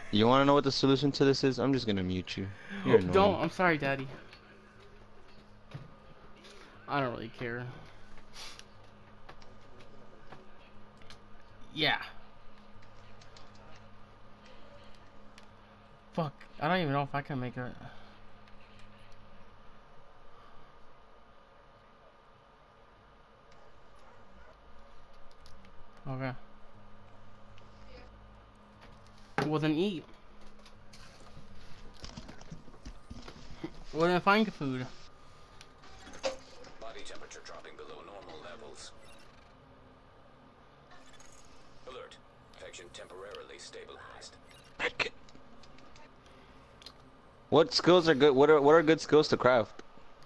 You want to know what the solution to this is? I'm just gonna mute you. You're Don't. annoying. I'm sorry, Daddy. I don't really care. Yeah. Fuck. I don't even know if I can make it. Okay. Well then eat. Well then find food. Body temperature dropping below normal levels. Alert. Infection temporarily stabilized. What skills are good? What are good skills to craft?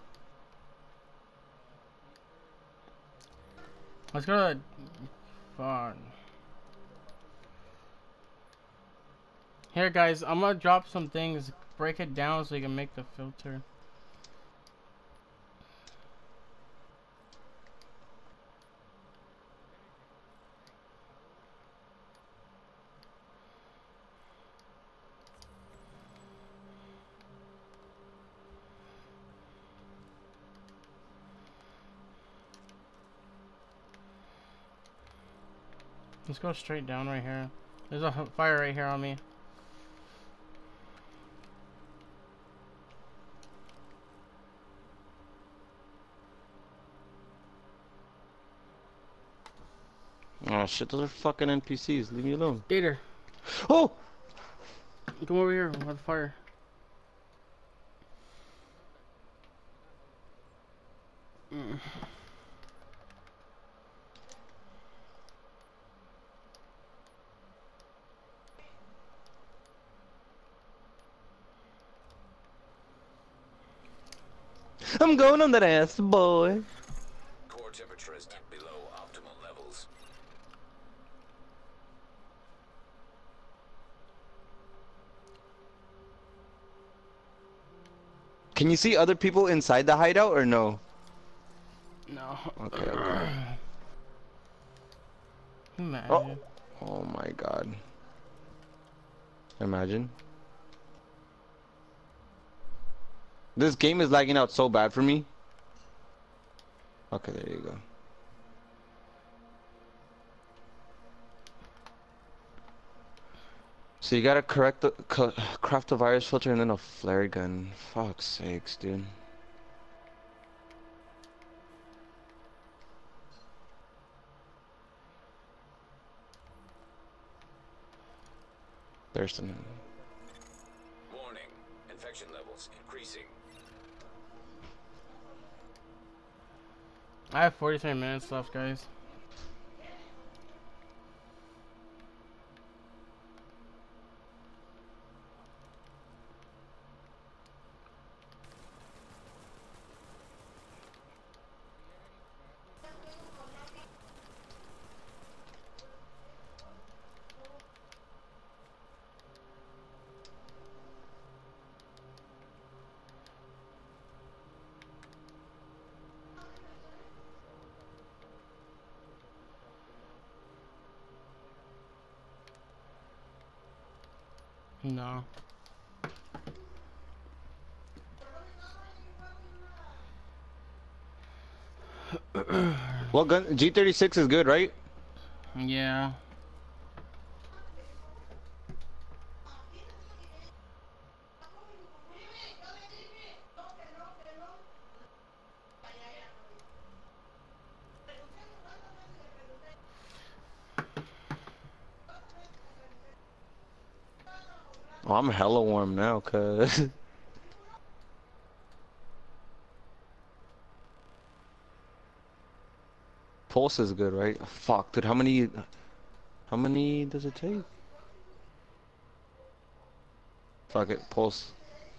Let's go to... Fuck. Here guys, I'm gonna drop some things. Break it down so you can make the filter. Let's go straight down right here. There's a fire right here on me. Oh shit, those are fucking NPCs. Leave me alone. Gator, Oh! come over here with the fire. I'm going on that ass, boy. Core temperature is below optimal levels. Can you see other people inside the hideout or no? No. Okay, okay. Oh! Imagine. Oh my god. Imagine. This game is lagging out so bad for me. Okay, there you go. So you gotta craft the virus filter and then a flare gun. Fuck's sakes, dude. There's some. Warning. Infection levels increasing. I have 43 minutes left, guys. No. Well, gun G36 is good, right? Yeah. Oh, I'm hella warm now, cuz. Pulse is good, right? Fuck, dude, how many does it take? Fuck it, pulse.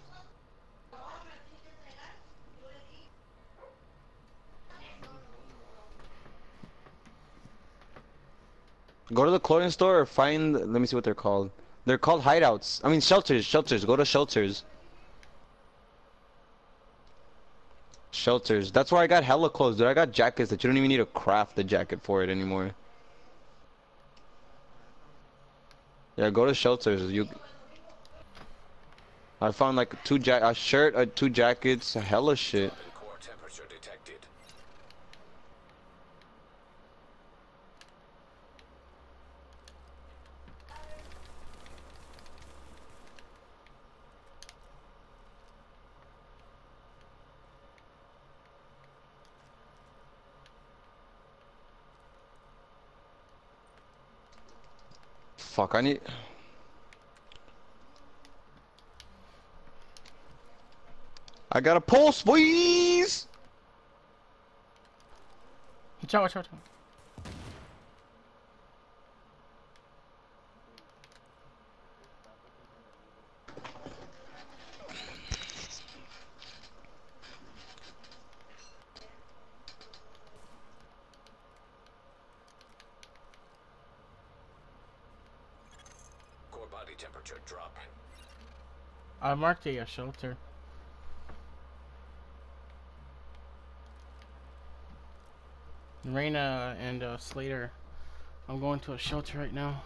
Go to the clothing store or find, let me see what they're called. They're called hideouts. I mean shelters. Go to shelters. Shelters. That's where I got hella clothes, dude. I got jackets that you don't even need to craft the jacket for it anymore. Yeah, go to shelters. I found like a shirt, two jackets, hella shit. Drop in core temperature detected. Fuck, I need. I got a pulse, boys. Watch out, watch out, watch out. Core body temperature dropping. I marked a shelter. Reyna and Slater. I'm going to a shelter right now.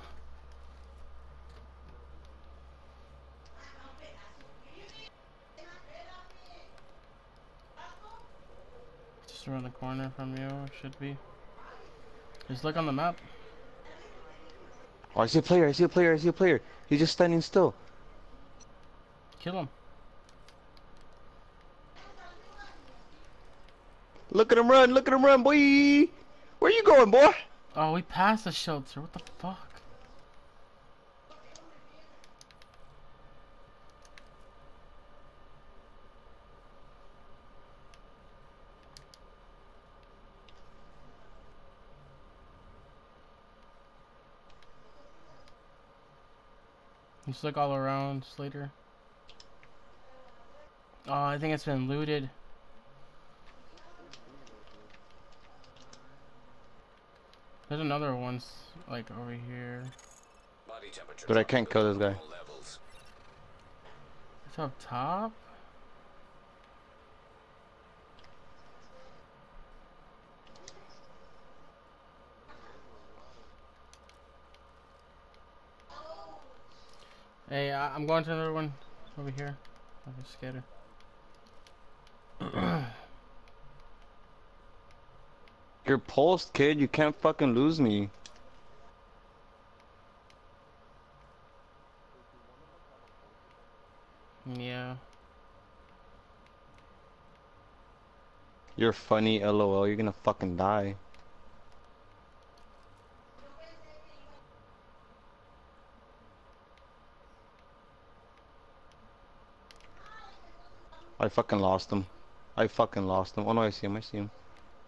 Just around the corner from you, should be. Just look on the map. Oh, I see a player. I see a player. I see a player. He's just standing still. Kill him. Look at him run. Look at him run, boy. Where you going, boy? Oh, we passed the shelter. What the fuck? Just look all around, Slater. Oh, I think it's been looted. There's another one, like over here. Body temperature But I dropping can't kill below this guy. normal levels. It's up top. Hey, I'm going to another one over here. I'm just scared. You're pulsed, kid. You can't fucking lose me. Yeah. You're funny, lol. You're gonna fucking die. I fucking lost him. I fucking lost him. Oh no, I see him. I see him.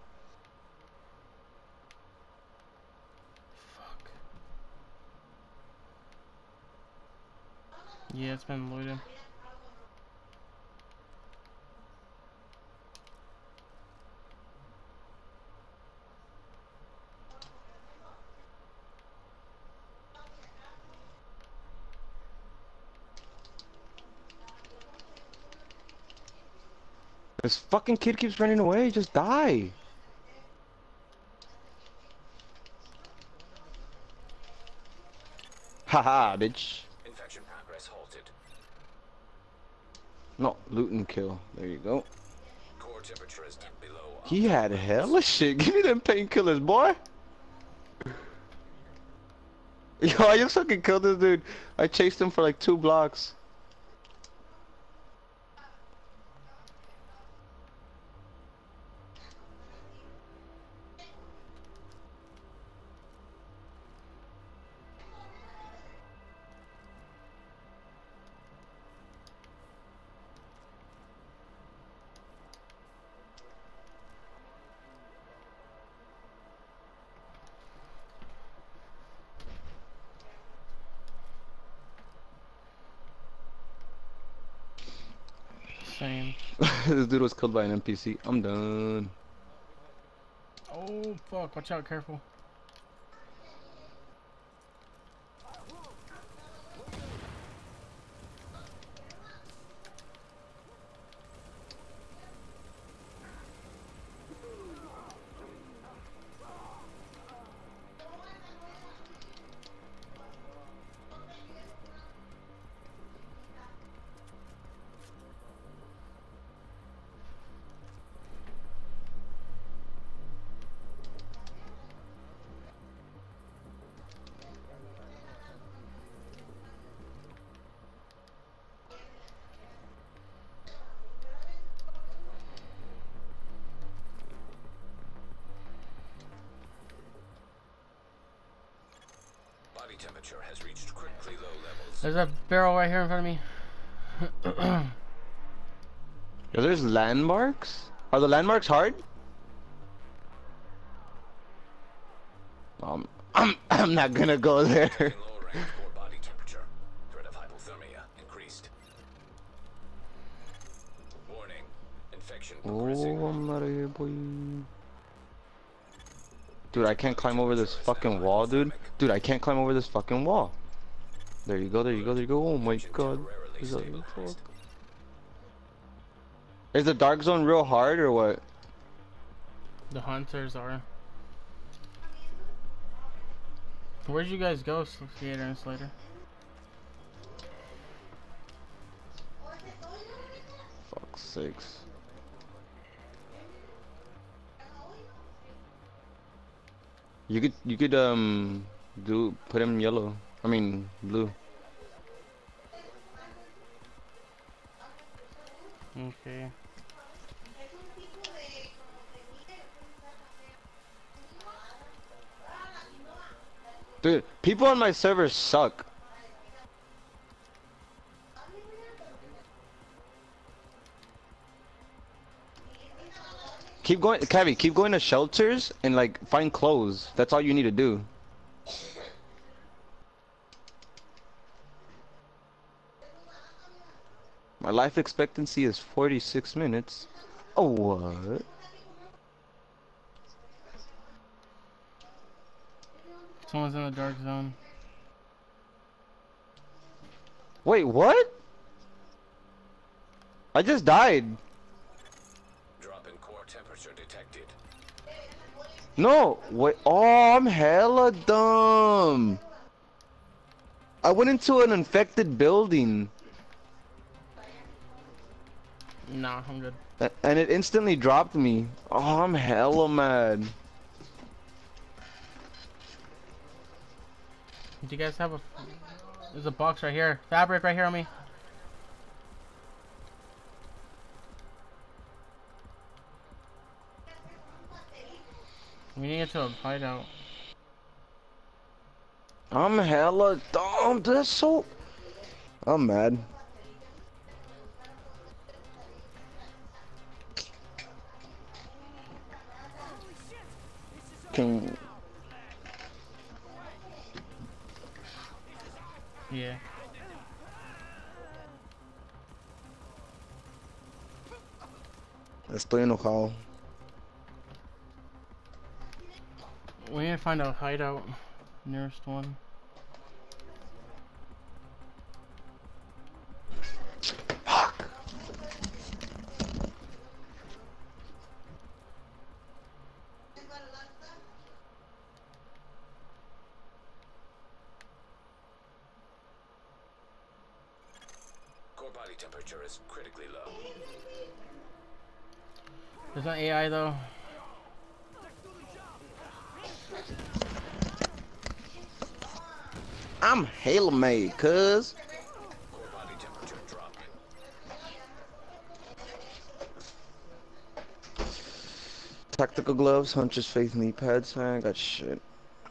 Fuck. Yeah, it's been looted. This fucking kid keeps running away. Just die. Haha, bitch. Infection progress halted. No, loot and kill. There you go. Core temperature is below. He had hella shit. Give me them painkillers, boy. Yo, I just fucking killed this dude. I chased him for like 2 blocks. Same. This dude was killed by an NPC. I'm done. Oh fuck! Watch out! Careful. temperature has reached critically low levels. There's a barrel right here in front of me. Yo, there's landmarks? Are the landmarks hard? I'm not gonna go there. Lower range core body temperature. Threat of hypothermia increased. Warning. Infection progressing. Oh, I'm out of here, boy. Dude, I can't climb over this fucking wall, dude. Dude, I can't climb over this fucking wall. There you go, there you go, there you go. Oh my god. Is the dark zone real hard or what? The hunters are. Where'd you guys go, Skater and Slater? Fuck's sakes. You could put him yellow. I mean blue. Okay. Dude, people on my server suck. Keep going, Cavi, keep going to shelters and like find clothes. That's all you need to do. My life expectancy is 46 minutes. Oh, what? Someone's in the dark zone. Wait, what? I just died. Drop in core temperature detected. No, wait. Oh, I'm hella dumb. I went into an infected building. Nah, I'm good. And it instantly dropped me. Oh, I'm hella mad. Do you guys have a... There's a box right here. Fabric right here on me. We need to get to a hideout. I'm hella dumb. That's so... I'm mad. Can... Yeah. Estoy enojado. We need to find a hideout. Nearest one. Fuck. Core body temperature is critically low. There's no AI though. I'm hella mad, cuz. Core body temperature dropped. Tactical gloves, hunter's faith knee pads. Man, I got shit.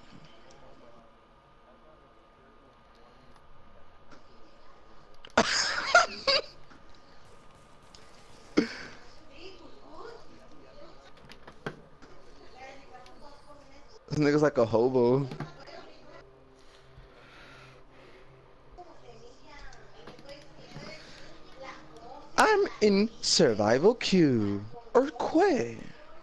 This nigga's like a hobo. I'm in survival queue. Or quay.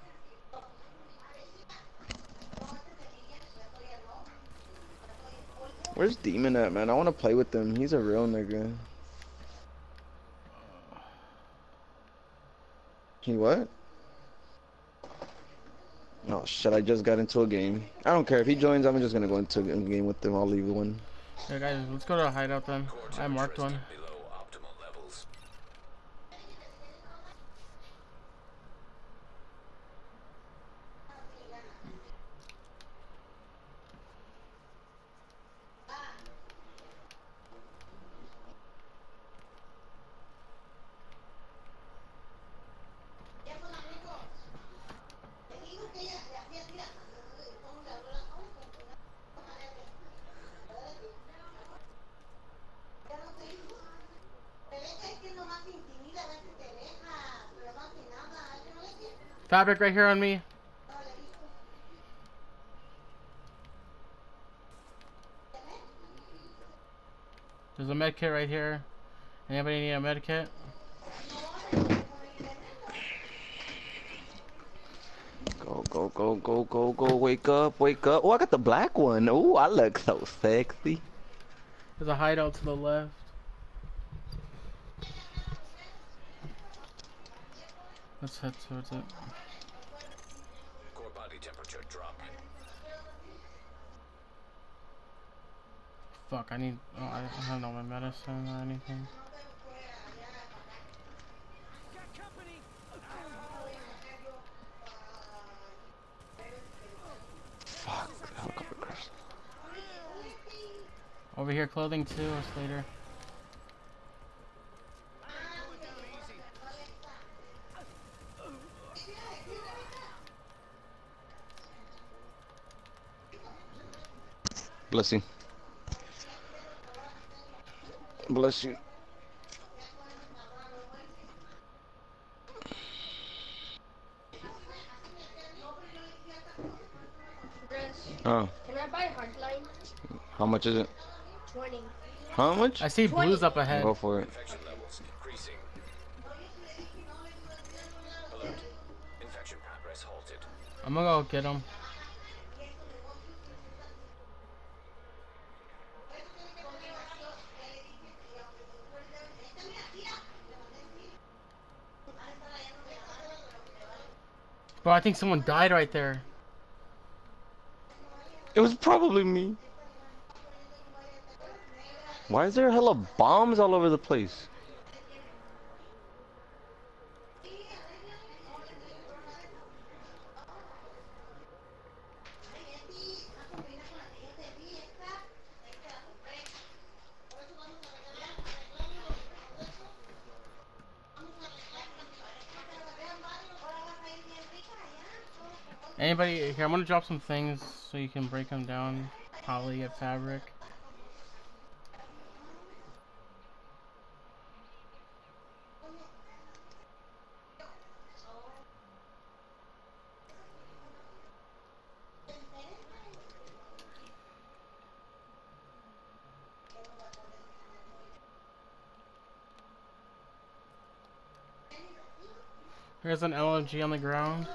Where's Demon at, man? I want to play with him. He's a real nigga. He what? Oh shit, I just got into a game. I don't care if he joins, I'm just gonna go into a game with him. I'll leave one. Yeah, guys, let's go to a hideout then. Core I marked temperature one. is below optimal levels. Fabric right here on me. There's a med kit right here. Anybody need a med kit? Go, wake up, wake up. Oh, I got the black one. Oh, I look so sexy. There's a hideout to the left. Let's head towards it. Core body temperature drop. Fuck, I need... Oh, I don't have no my medicine or anything. Fuck, the helicopter crashed. Over here, clothing too, or Slater. Bless you. Bless you. Chris, Oh, can I buy Hardline? how much is it? 20. How much? I see blues up ahead. Go for it. Infection levels increasing. Alert. Infection progress halted. I'm gonna go get him. Bro, I think someone died right there. It was probably me. Why is there hella bombs all over the place? Anybody here? I'm gonna drop some things so you can break them down. Probably get fabric. Here's an LMG on the ground.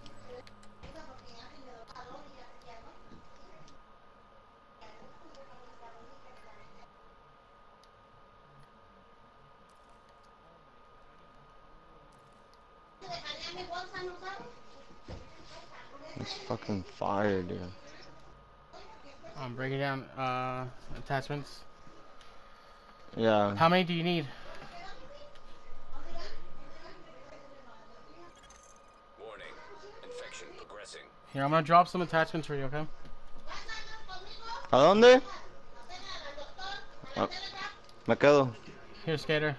It's fucking fire, dude. I'm breaking down attachments. Yeah. How many do you need? Warning. Infection progressing. Here, I'm gonna drop some attachments for you, okay? ¿A dónde? Ah, me quedo. Here, Skater.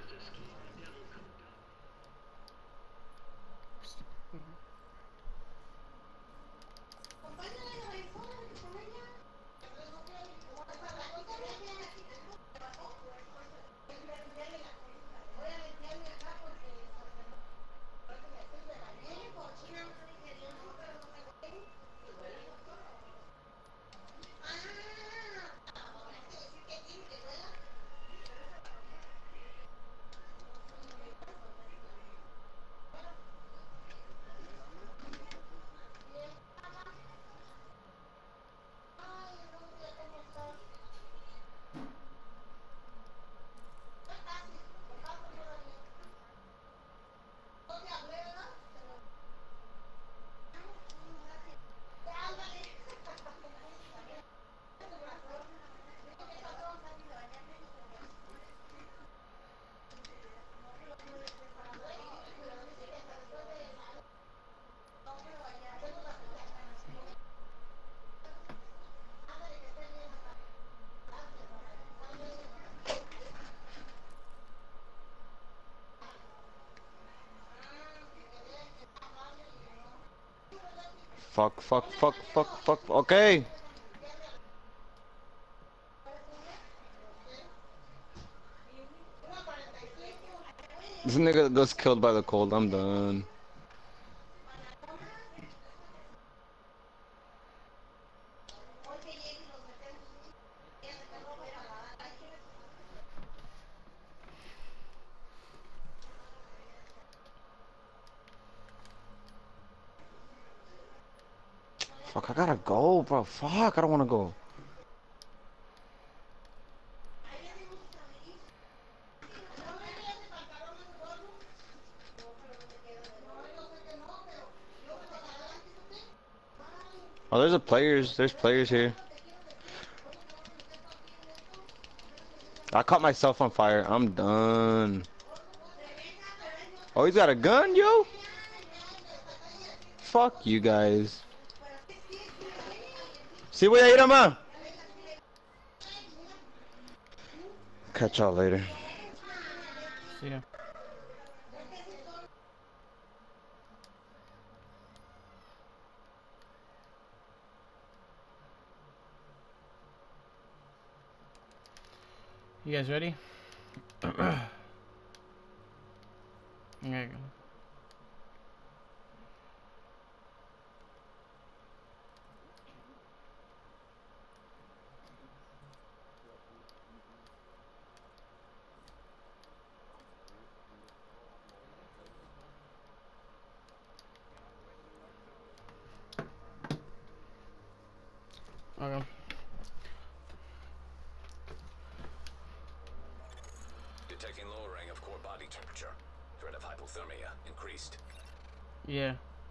Fuck. Okay. This nigga gets killed by the cold. I'm done. Fuck, I gotta go, bro. Fuck, I don't wanna go. Oh, there's players here. I caught myself on fire. I'm done. Oh, he's got a gun, yo? Fuck you guys. See what I man. Catch y'all later. See ya. You guys ready? Okay. Okay. Detecting lowering of core body temperature. Threat of hypothermia increased. Yeah.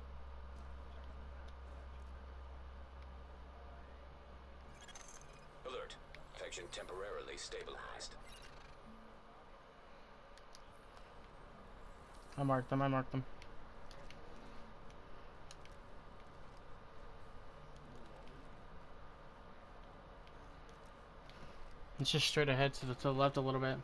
Alert. Infection temporarily stabilized. I marked them. I marked them. It's just straight ahead to the left a little bit.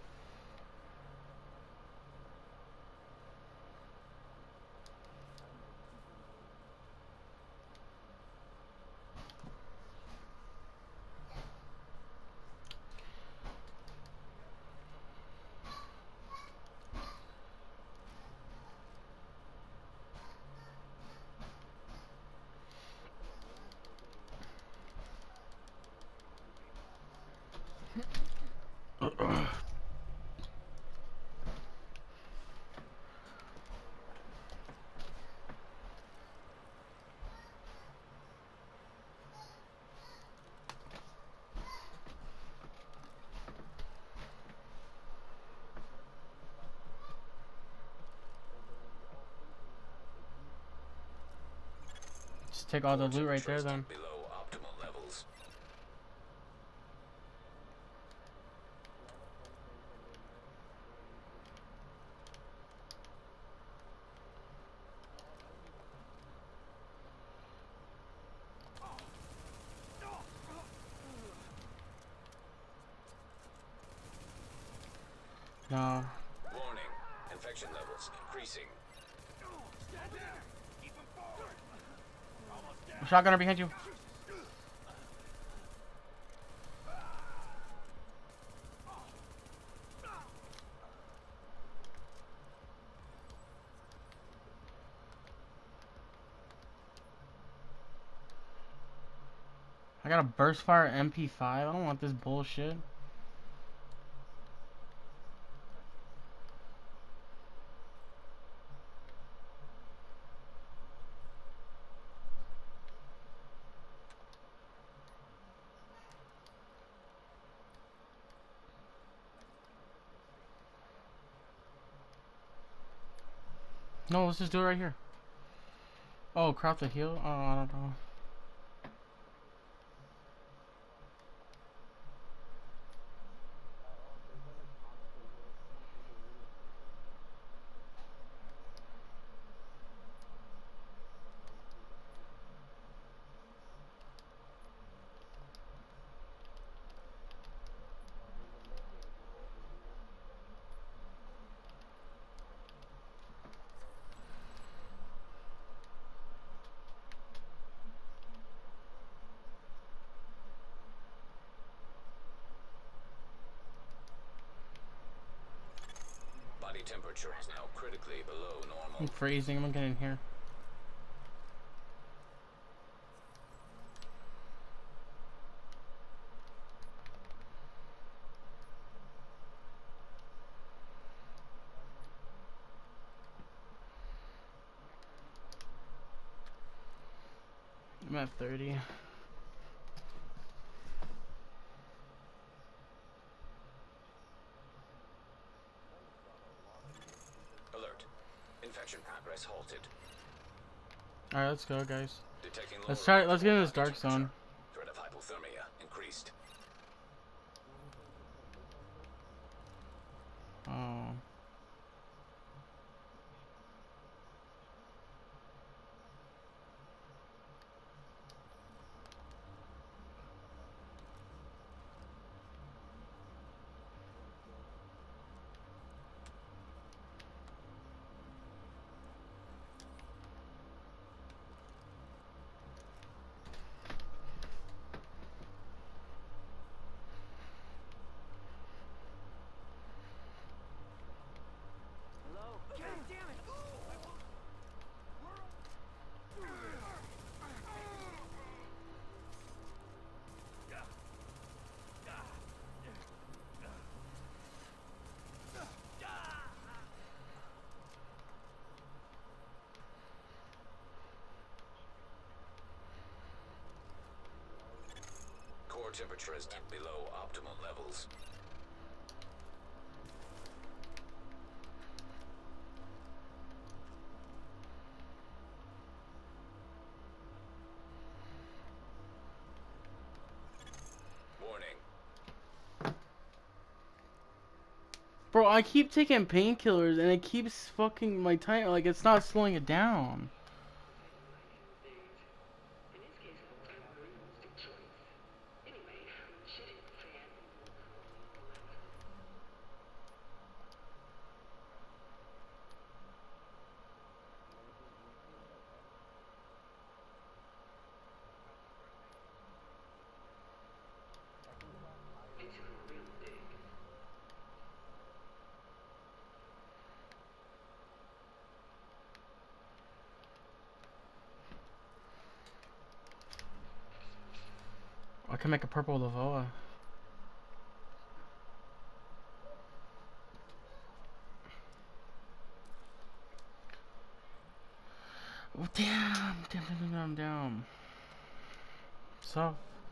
Just take all the loot right there then. Below optimal levels. No. Warning. Infection levels increasing. Shotgunner behind you. I got a burst fire MP5. I don't want this bullshit. No, let's just do it right here. Oh, craft a heal? Oh, I don't know. Body temperature is now critically below normal. I'm freezing. I'm gonna get in here. I'm at 30. Alert. Infection progress halted. Alright, let's go, guys. Detecting low Let's try. range Let's of get in core this body dark zone. temperature. Threat of hypothermia increased. Oh. Core temperature is dipped below optimal levels. Warning. Bro, I keep taking painkillers and it keeps fucking my time. Like, it's not slowing it down. I can make a purple Lavoa. Oh, damn. So.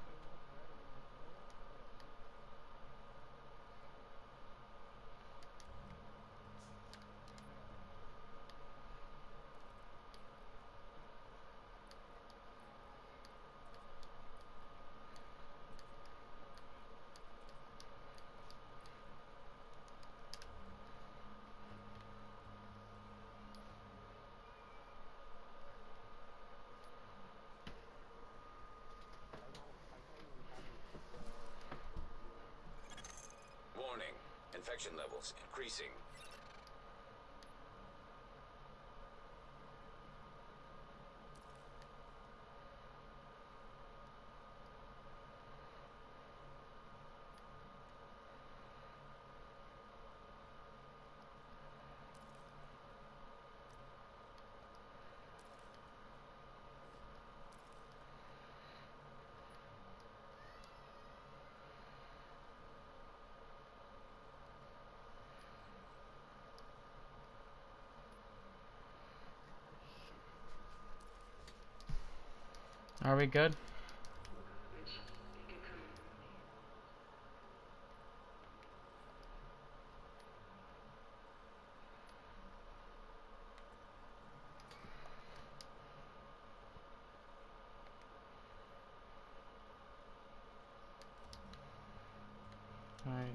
Warning. Infection levels increasing. Are we good? Alright.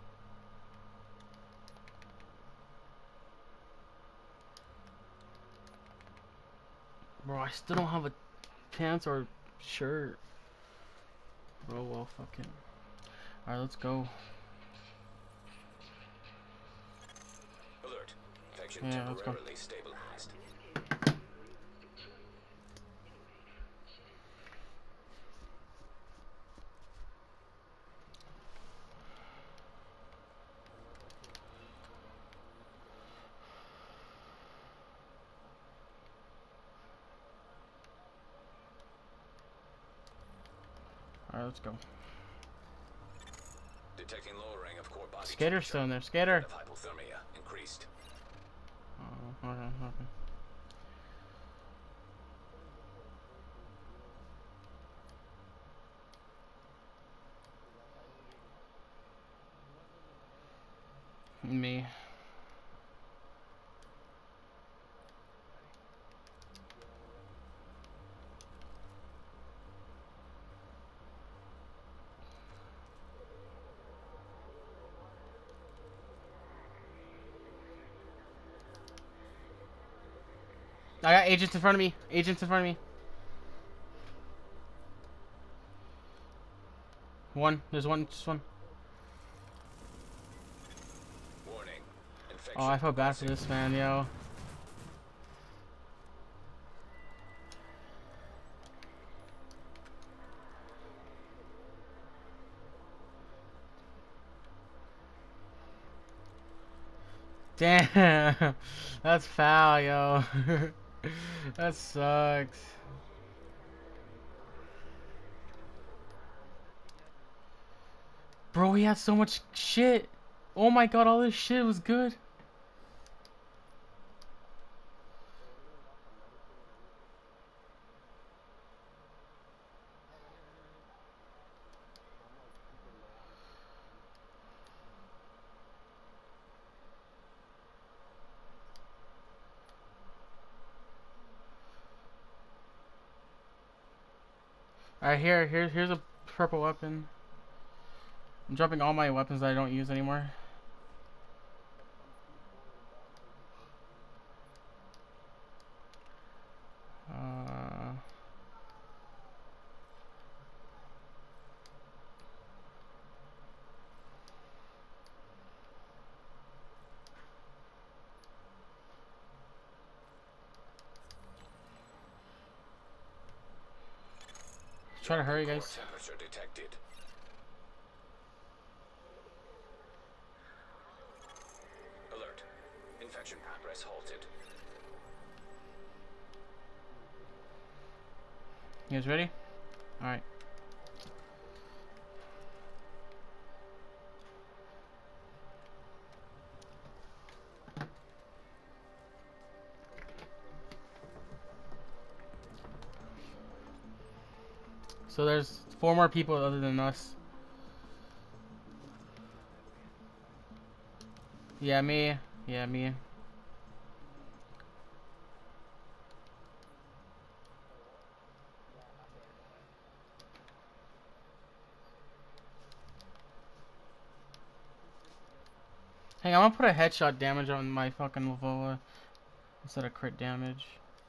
Bro, I still don't have a pants or shirt. Bro, well, fucking. Alright, let's go. Alert. Infection Yeah, let's go. temporarily stabilized. Alright, let's go. Detecting lowering of core body Skater's still in there. Skater! Threat of hypothermia increased. Oh, okay. Me. I got agents in front of me. Agents in front of me. One. There's one. Just one. Warning. Infection Oh, I feel bad for this man, yo. Damn. That's foul, yo. That sucks. Bro, he had so much shit. Oh my god, all this shit was good. Alright, here's a purple weapon. I'm dropping all my weapons that I don't use anymore. Uh, Try to hurry, guys. temperature detected. Alert. Infection progress halted. You guys ready? Alright. So there's 4 more people other than us. Yeah, me. Yeah, me. Hey, I'm gonna put a headshot damage on my fucking Lavoa instead of crit damage.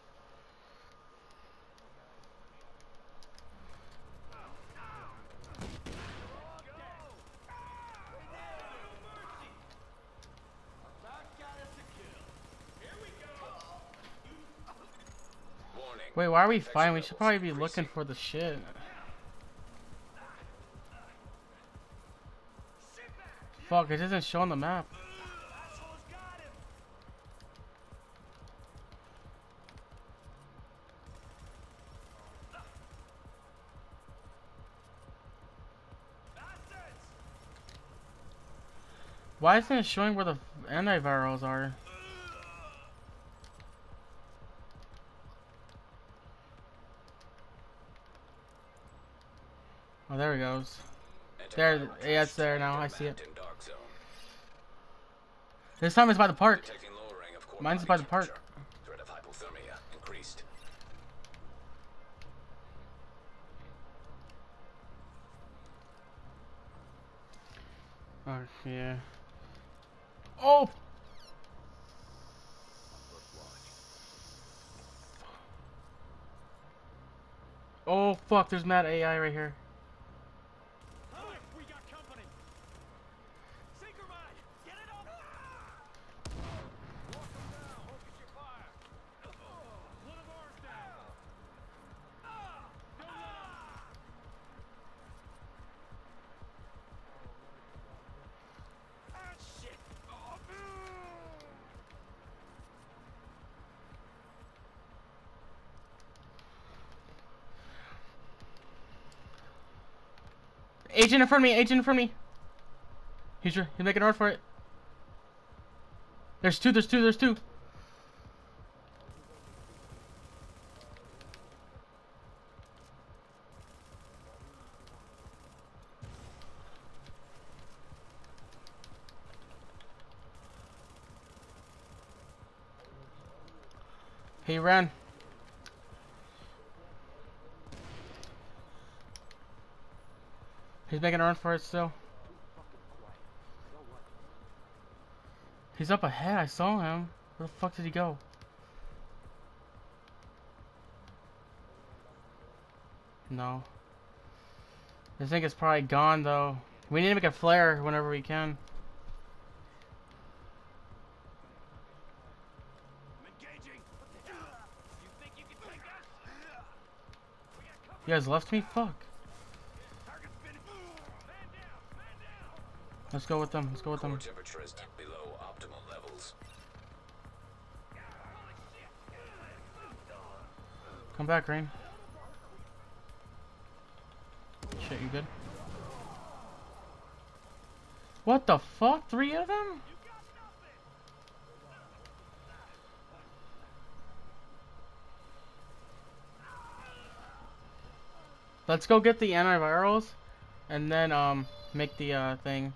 Warning. Wait, why are we fighting? We should probably be looking for the shit. Fuck, it doesn't show on the map. Why isn't it showing where the antivirals are? Oh, there it goes. There, yeah, it's there now. I see it. This time it's by the park. Mine's by the park. Threat of hypothermia increased. Oh, yeah. Oh! Oh, fuck, there's mad AI right here. We got company. Sinker mine. Get it up. Walk them down. Focus your fire. One of ours down. Don't let 'em. Ah, shit. Agent in front of me, agent in front of me. He's making a run for it. There's two. He ran. He's making a run for it still. He's up ahead. I saw him. Where the fuck did he go? No. I think it's probably gone though. We need to make a flare whenever we can. I'm engaging. You think you can take us? We got company. You guys left me? Fuck. Target spinning. Man down. Man down. Let's go with them. Let's go with Core them. temperature is below optimal levels. Come back, Rain. Shit, you good? What the fuck? 3 of them? Let's go get the antivirals and then make the thing.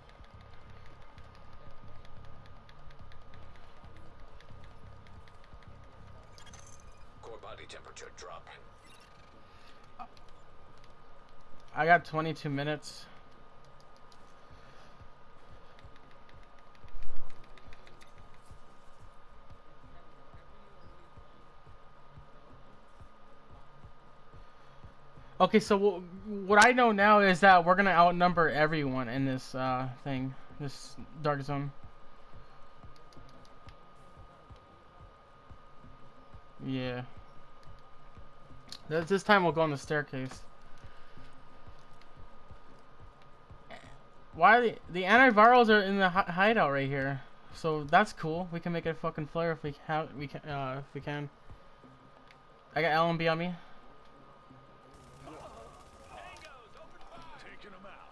Core body temperature drop. I got 22 minutes. Okay, so what I know now is that we're gonna outnumber everyone in this thing, this dark zone. Yeah. This time we'll go on the staircase. Why the antivirals are in the hideout right here? So that's cool. We can make a fucking flare if we have if we can. I got LMB on me. Taking them out.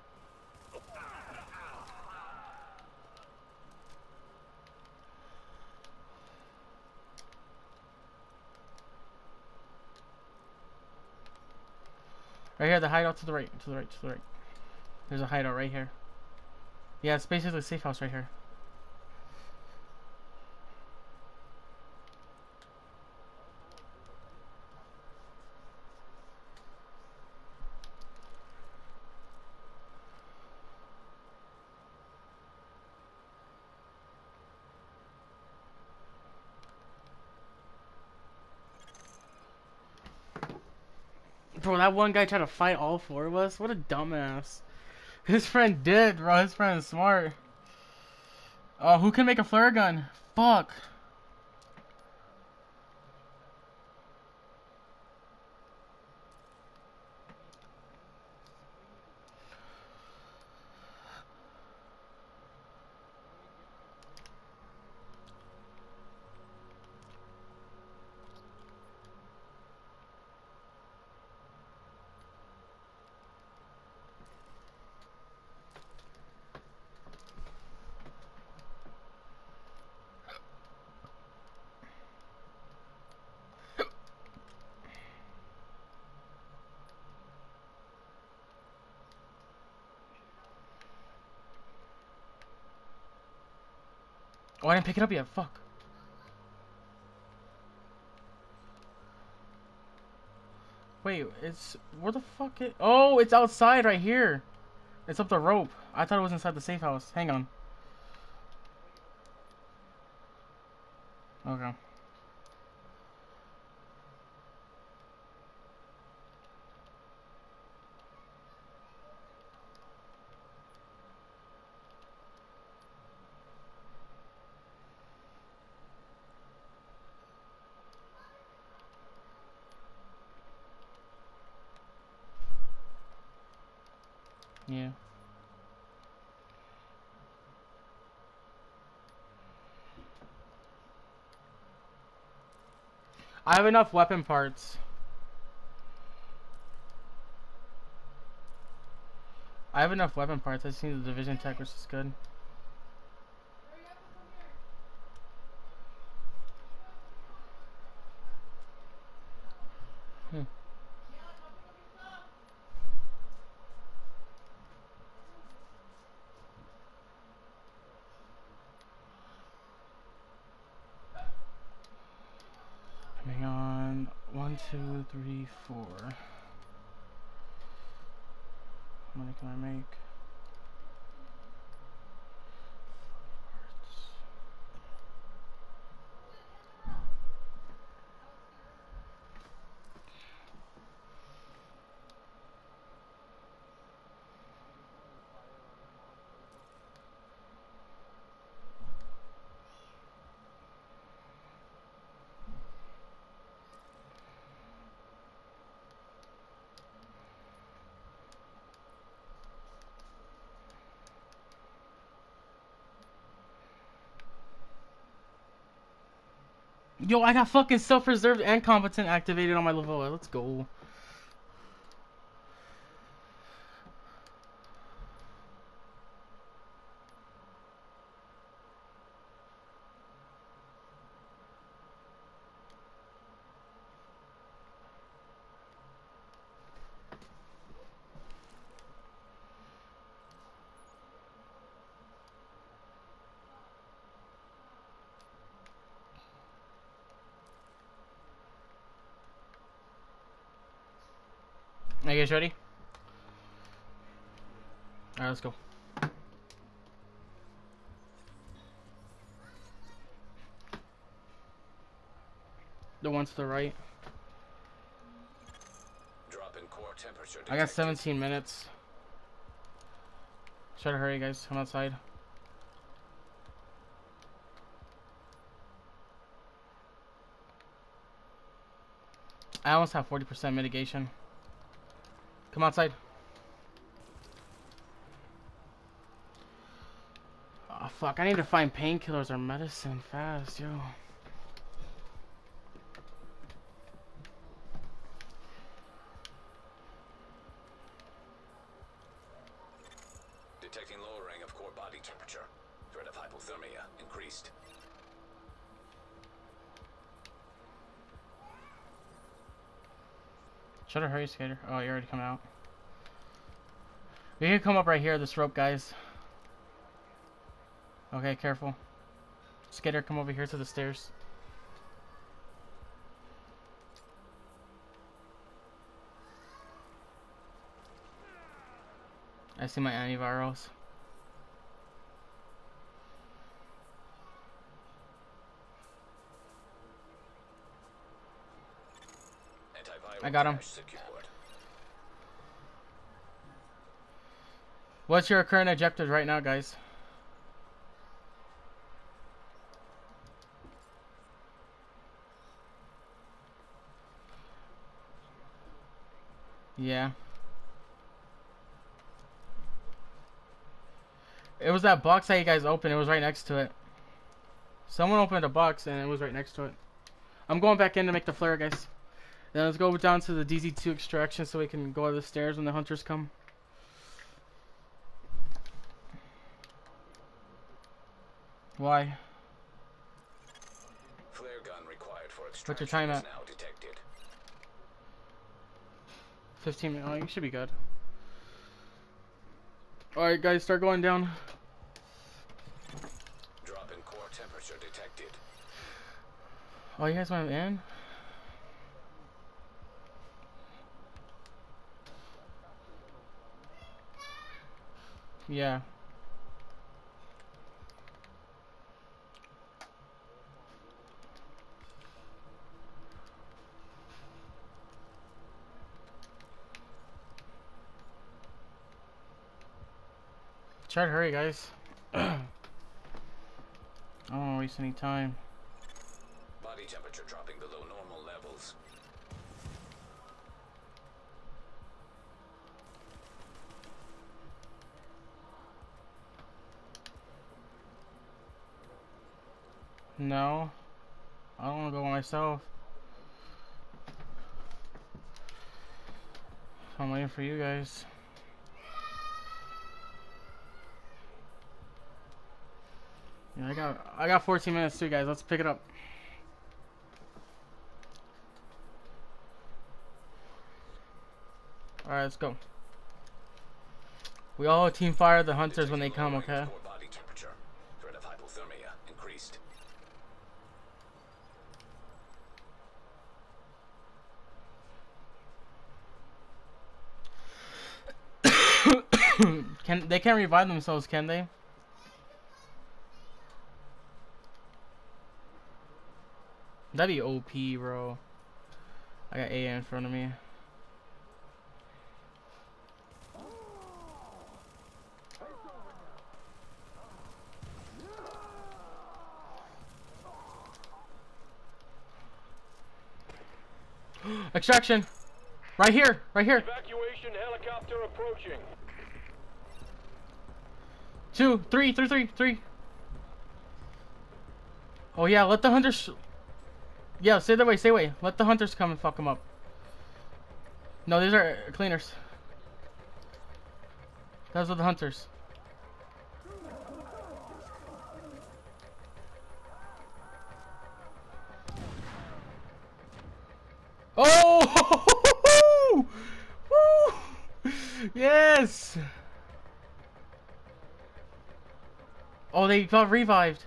Right here, the hideout to the right, to the right, to the right. There's a hideout right here. Yeah, it's basically a safe house right here. Bro, that one guy tried to fight all 4 of us? What a dumbass. His friend did, bro. His friend is smart. Oh, who can make a flare gun? Fuck. Oh, I didn't pick it up yet. Fuck. Wait, it's... Where the fuck it... Oh, it's outside right here. It's up the rope. I thought it was inside the safe house. Hang on. Okay. Yeah. I have enough weapon parts. I have enough weapon parts. I just need the division tech, which is good. Hang on. 1, 2, 3, 4. How many can I make? Yo, I got fucking self-reserved and competent activated on my level. Let's go. Are you guys ready? Alright, let's go. The one to the right. Drop in core temperature I got detected. 17 minutes. Try to hurry, guys. I'm outside. I almost have 40% mitigation. Come outside. Oh, fuck. I need to find painkillers or medicine fast, yo. Detecting lowering of core body temperature. Threat of hypothermia increased. Try to hurry, Skater. Oh, you already come out. You can come up right here, this rope, guys. Okay, careful. Skater, come over here to the stairs. I see my antivirals. Antiviral I got him. cache secured. What's your current objective right now, guys? Yeah. It was that box that you guys opened. It was right next to it. Someone opened a box and it was right next to it. I'm going back in to make the flare, guys. Then let's go down to the DZ2 extraction so we can go up the stairs when the hunters come. Why? Flare gun required for What's your extraction time is at? now detected. 15 minutes. Oh, you should be good. Alright, guys, start going down. Drop in core temperature detected. Oh, you guys went in? Yeah. Try to hurry, guys. I don't want to waste any time. Body temperature dropping below normal levels. No. I don't want to go by myself. I'm waiting for you guys. Yeah, I got 14 minutes too, guys. Let's pick it up. Alright, let's go. We all team fire the hunters when they come, Detecting okay? lowering of core body temperature. Threat of hypothermia increased. They can't revive themselves, can they? That'd be OP, bro. I got A in front of me. Extraction! Right here! Right here! Evacuation helicopter approaching. 2, 3, 3, 3, 3. Oh yeah, let the hunters... Yeah, stay that way, stay away. Let the hunters come and fuck them up. No, these are cleaners. Those are the hunters. Oh! Woo! Yes! Oh, they got revived.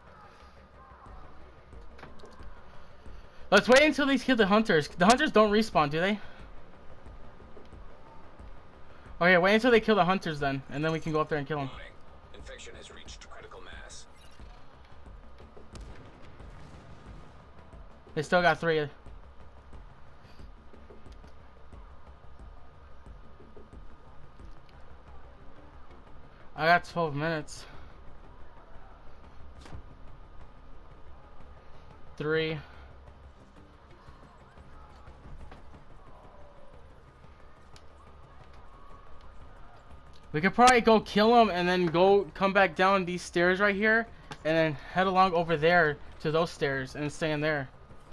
Let's wait until these kill the hunters. The hunters don't respawn, do they? Okay, wait until they kill the hunters then, and then we can go up there and kill them. Infection has reached critical mass. They still got 3. I got 12 minutes. 3. We could probably go kill them and then come back down these stairs right here and then head along over there to those stairs and stay in there.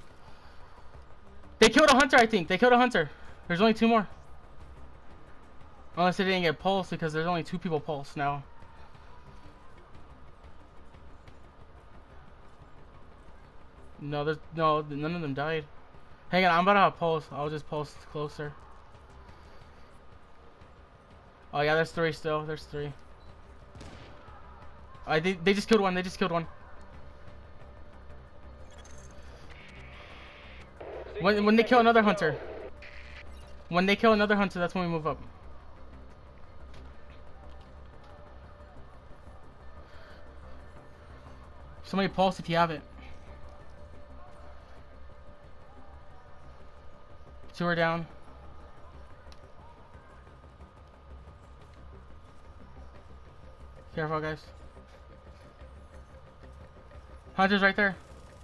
They killed a hunter, I think. They killed a hunter. There's only 2 more. Unless they didn't get pulsed because there's only 2 people pulsed now. No, none of them died. Hang on, I'm about to have pulse. I'll just pulse closer. Oh yeah, there's 3 still. There's 3. They just killed one. They just killed one. When they kill another hunter. When they kill another hunter, that's when we move up. Somebody pulse if you have it. 2 are down. Careful, guys. Hunter's right there.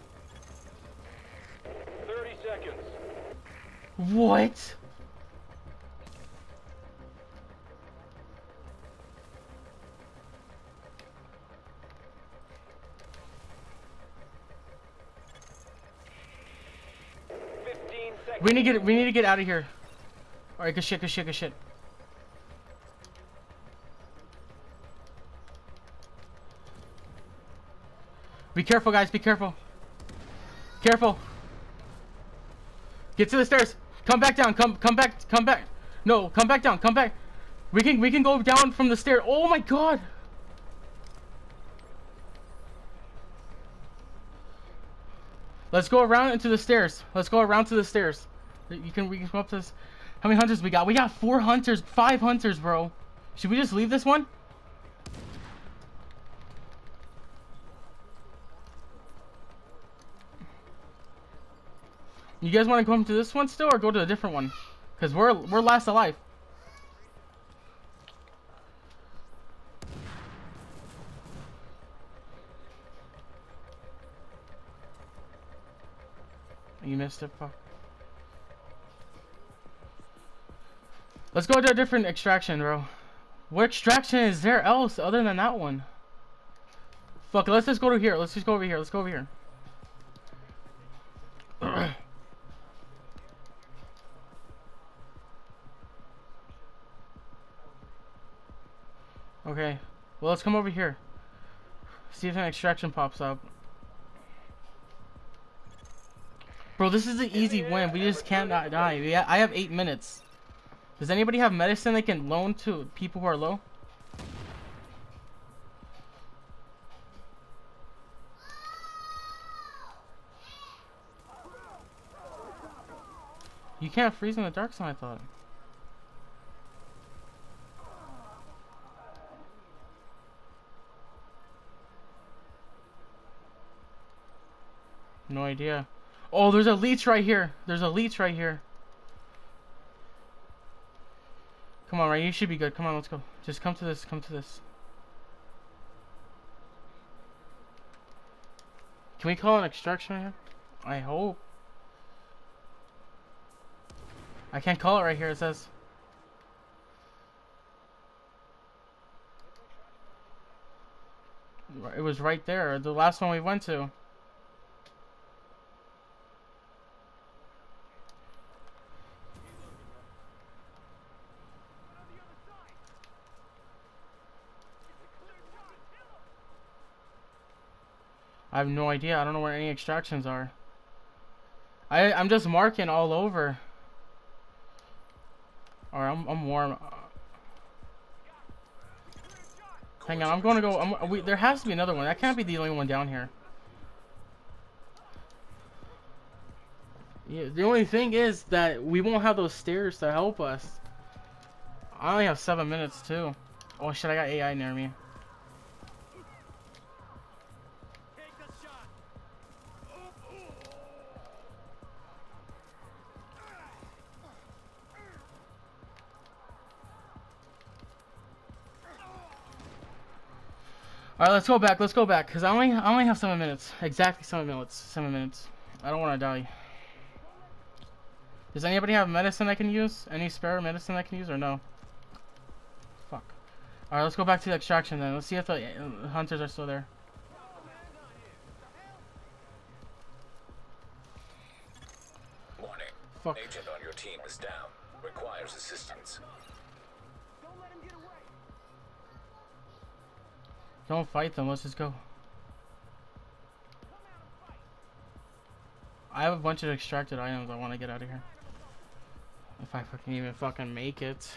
30 seconds. What? We need to get out of here. Alright, good shit, good shit, good shit. Be careful, guys, be careful. Careful. Get to the stairs. Come back down. Come back. No, come back down. Come back. We can go down from the stair. Oh my god. Let's go around into the stairs. Let's go around to the stairs. We can come up to this. How many hunters we got? We got 4 hunters, 5 hunters, bro. Should we just leave this one? You guys want to come to this one still, or go to a different one? Cause we're last alive. You missed it, fuck. Let's go to a different extraction, bro. What extraction is there else other than that one? Fuck, let's just go to here. Let's just go over here. Let's go over here. Okay. Well, let's come over here. See if an extraction pops up. Bro, this is an easy win. We just can't not die. I have 8 minutes. Does anybody have medicine they can loan to people who are low? You can't freeze in the dark zone, I thought. No idea. Oh, there's a leech right here. There's a leech right here. Come on, Rain. You should be good. Come on, let's go. Just come to this. Come to this. Can we call an extraction right here? I hope. I can't call it right here. It says. It was right there. The last one we went to. I have no idea. I don't know where any extractions are. I'm just marking all over. Alright, I'm warm. Hang on, I'm going to go. There has to be another one. That can't be the only one down here. Yeah, the only thing is that we won't have those stairs to help us. I only have 7 minutes too. Oh shit, I got AI near me. Alright, let's go back. Let's go back. Because I only have 7 minutes. Exactly 7 minutes. 7 minutes. I don't want to die. Does anybody have medicine I can use? Any spare medicine I can use or no? Fuck. Alright, let's go back to the extraction then. Let's see if the hunters are still there. Warning. Fuck. Agent on your team is down. Requires assistance. Don't fight them. Let's just go. I have a bunch of extracted items. I want to get out of here. If I fucking even fucking make it.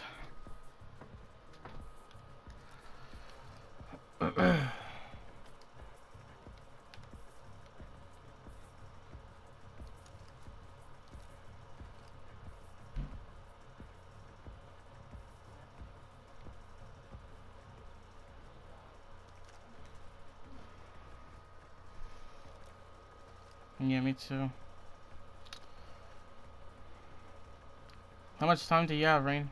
Yeah, me too. How much time do you have, Rain?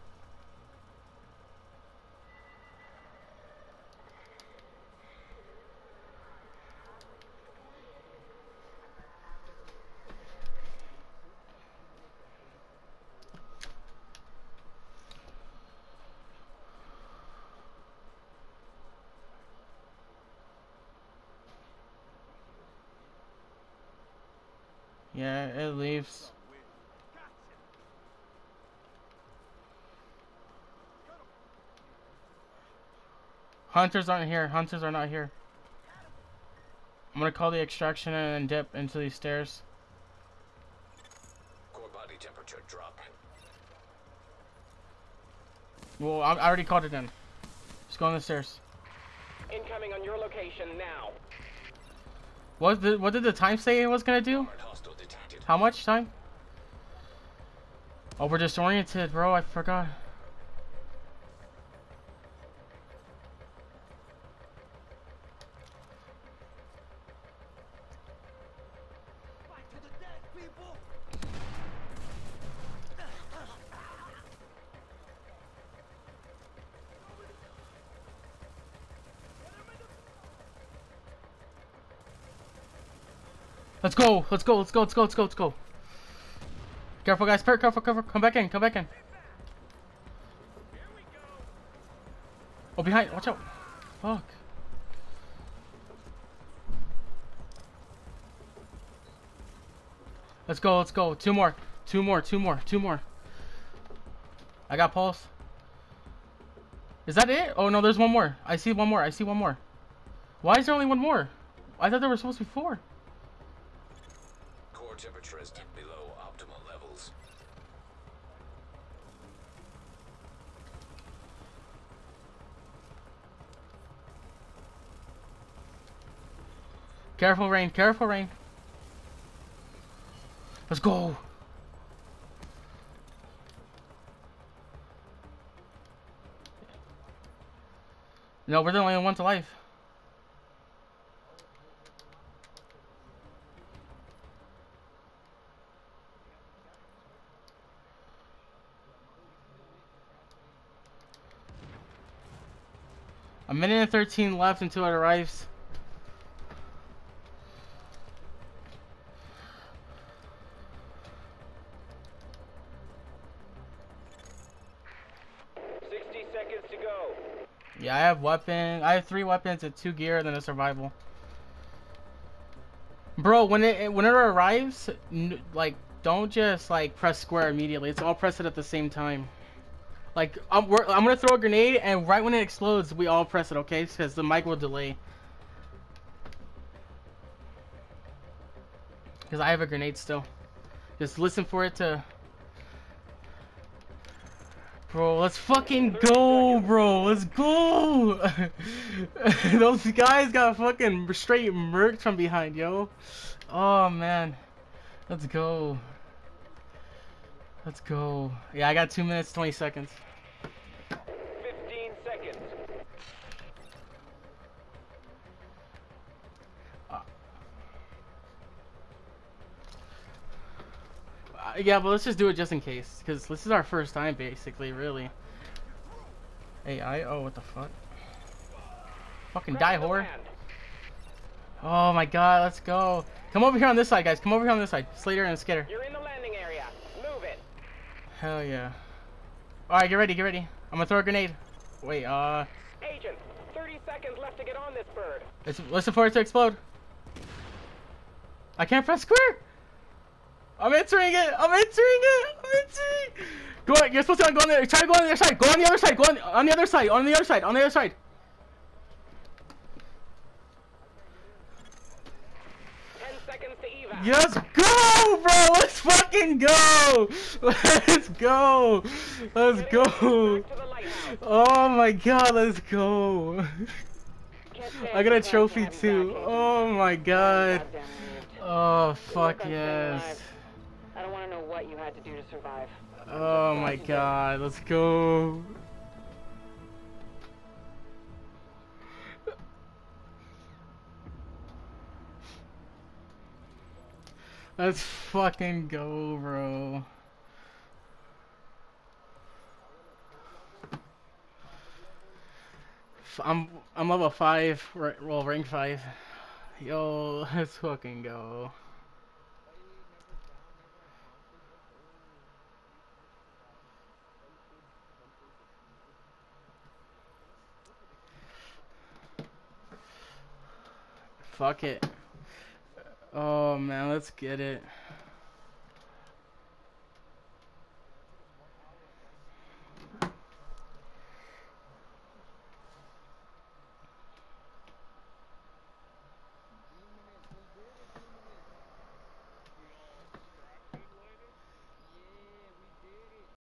Yeah, it leaves. Hunters aren't here. Hunters are not here. I'm gonna call the extraction and dip into these stairs. Core body temperature drop. Well, I already called it in. Just go on the stairs. Incoming on your location now. What did the time say it was gonna do? Armored hostile detected. How much time? Oh, we're disoriented, bro. I forgot. Let's go. Let's go. Let's go. Let's go. Let's go. Let's go. Careful, guys. Careful. Careful. Come back in. Come back in. Oh, behind. Watch out. Fuck. Let's go. Let's go. Two more. Two more. Two more. Two more. I got pulse. Is that it? Oh, no. There's one more. I see one more. I see one more. Why is there only one more? I thought there were supposed to be 4. Core temperature is below optimal levels. Careful, Rain. Careful, Rain. Let's go. No, we're the only ones alive. minute and 13 left until it arrives. Yeah, I have weapon. I have 3 weapons and 2 gear, and then a survival. Bro, when it arrives, like don't just like press square immediately. It's all press it at the same time. Like I'm gonna throw a grenade, and right when it explodes, we all press it, okay? Because the mic will delay. Because I have a grenade still. Just listen for it to. Bro, let's fucking go, bro. Let's go. Those guys got fucking straight murked from behind, yo. Oh, man. Let's go. Let's go. Yeah, I got 2 minutes, 20 seconds. 15 seconds. Yeah, but let's just do it just in case. Because this is our first time, basically, really. AI? Oh, what the fuck? Fucking die, whore. Oh my god, let's go. Come over here on this side, guys. Come over here on this side. Slater and Skitter. You're in the landing area. Move it. Hell yeah. Alright, get ready, get ready. I'm gonna throw a grenade. Wait, Agent, 30 seconds left to get on this bird. listen for it to explode. I can't press square. I'm entering it. I'm entering it. I'm entering. Go on. You're supposed to go on there. Try to go on the other side. Go on the other side. Go on the other side. On the other side. On the other side. 10 seconds to evac. Let's go, bro. Let's fucking go. Let's go. Let's go. Back to the lighthouse. Oh my god. Let's go. Can't stand I got a the trophy crowd too. back. Oh my god. Goddamn moved. Oh fuck Look, I'm yes. alive. I don't want to know what you had to do to survive. Oh my god. Let's go. Let's fucking go, bro. I'm level 5, well, rank 5. Yo, let's fucking go. Fuck it. Oh man, let's get it.